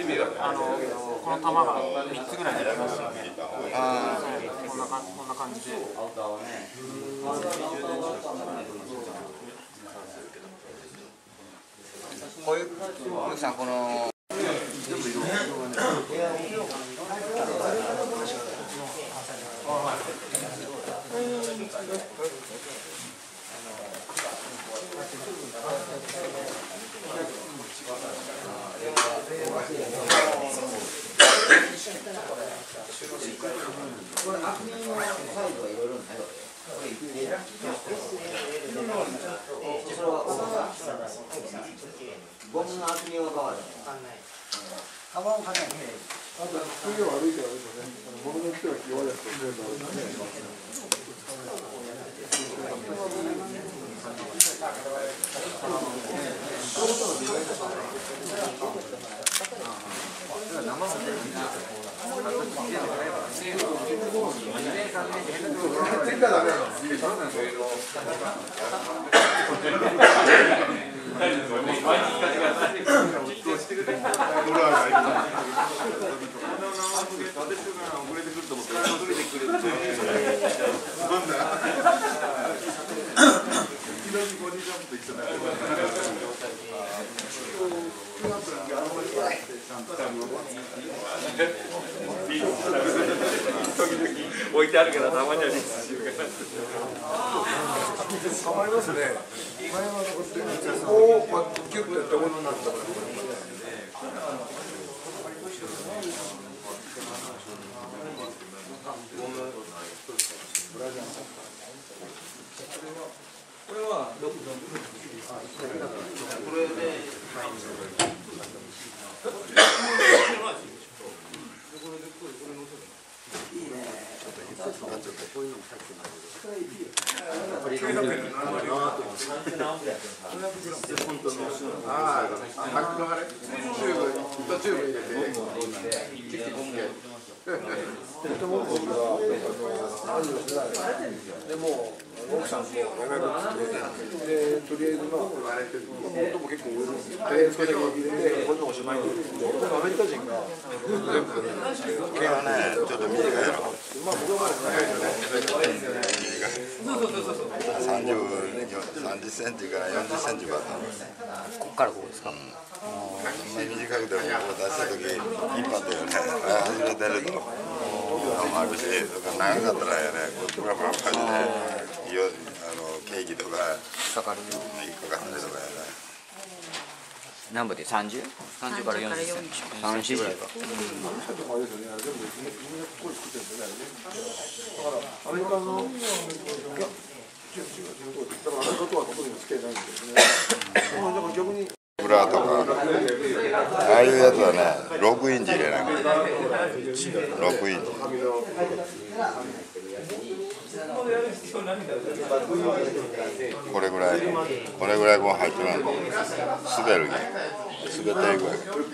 この玉が3つぐらいありますよね。こんな感じで。 こういうさんこのこれアクリルのサイズはいろいろないわけ。それはゴムの厚みは変わる。カバンをかけない。 あと冬を歩いてるとね、物の人が弱いやつと全部あるからね。 置いてあるからたまにはリスしようかな。 たまりますね。前は残ってるんですよ。おお、キュッとやってものになったから。これはこれで。でも奥さんもやめるってでとりあえずまあ元も結構売れるんですよ。でそれだけ入れてこれでおしまいに。アメリカ人が全部これはねちょっと短いやろ。 まあ僕は 30センチから40センチばかり。 こっからこうですか。 あんまり短くてもこう出した時一発でよね外れてるとあるし、長かったらやねこうブラブラ感じでケーキとかかかる。 引っかかったりとかやね。 何分で30？30から40。30ぐらいか。 アメリカのだからアメリカとは特につけないんですよね。だから逆にブラとかああいうやつはね6インチ入れなきゃ6インチ。これぐらいこう入ってるの滑るけ滑っていくわ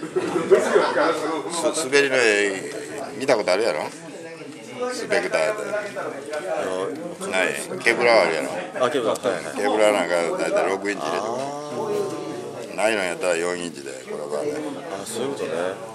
け。滑りの絵見たことあるやろ。スペクターでないケブラあるやろ。ケブラなんかだいたい6インチ入れてくる。ないのやったら4インチでこれはね。 あ、そういうことね。